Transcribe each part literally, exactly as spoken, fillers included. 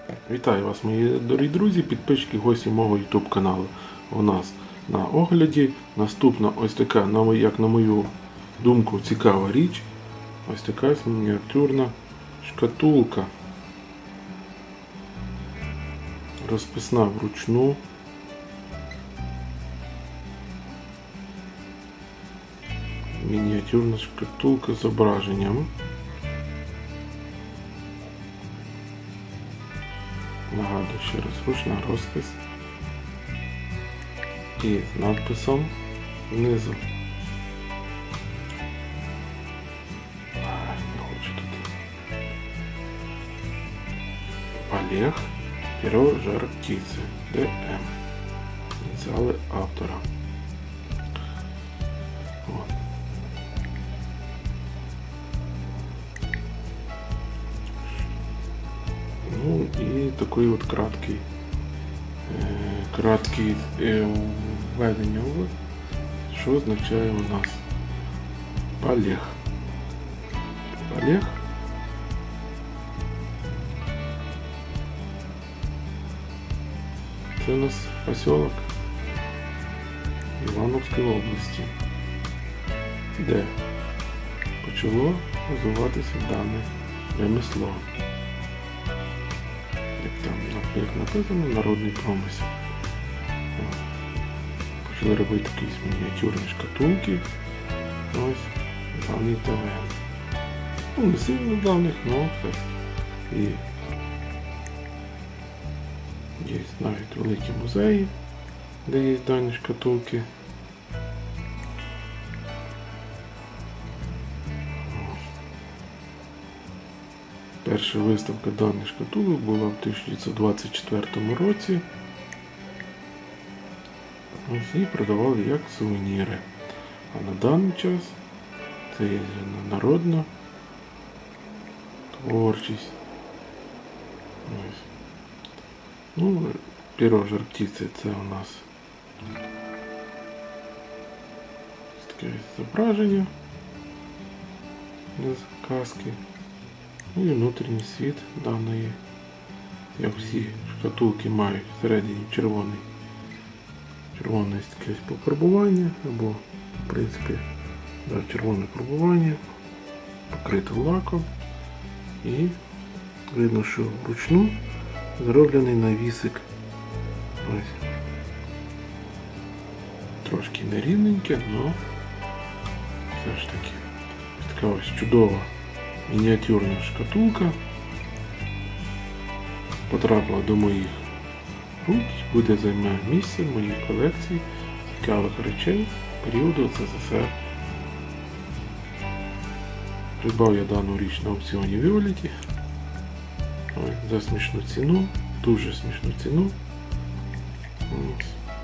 Вітаю вас, мої дорогі друзі, підписчики, гості мого YouTube каналу. У нас на огляді наступна ось така, як на мою думку, цікава річ. Ось така мініатюрна шкатулка. Розписна вручну. Мініатюрна шкатулка з зображенням. Нагадую ще раз, ручна розпис і з надписом внизу. Не хочу тут. Олег, перо жар птицы, Д М. Ініціали автора. Вот. Ну і такий от краткий, е, краткий е, введення, що означає у нас Олег. Олег це у нас поселок Івановської області, де почало розвиватися дане ремесло. Як там як написано, народний промисел. Почали робити якісь мініатюрні шкатулки. Ось давній талант. Ну, не сильно давних, але все. І є навіть великі музеї, де є дані шкатулки. Перша виставка даних шкатулок була в тисяча дев'ятсот двадцять четвертому році. Ось її продавали як сувеніри. А на даний час це є народна творчість. Ось. Ну, перо жар птиці це у нас таке зображення з казки. Ну і внутрішній світ даної, як всі шкатулки мають всередині червоний, червоне таке пофарбування, або в принципі да, червоне фарбування, покрите лаком, і видно, що вручну зроблений навісик. Ось. Трошки нерівненьке, але все ж таки така ось чудова мініатюрна шкатулка потрапила до моїх рук, буде займати місце в моїй колекції цікавих речей періоду С С С Р. Придбав я дану річ на аукціоні Віолеті за смішну ціну, дуже смішну ціну. Ось.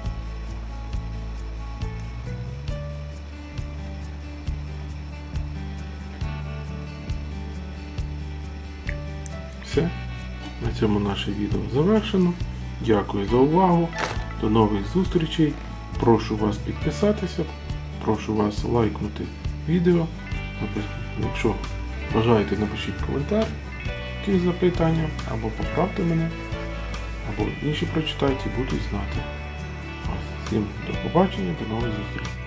Все, на цьому наше відео завершено. Дякую за увагу. До нових зустрічей. Прошу вас підписатися, прошу вас лайкнути відео. Якщо бажаєте, напишіть коментар, якісь запитання, або поправте мене, або інші прочитайте і будуть знати. Всім до побачення, до нових зустрічей.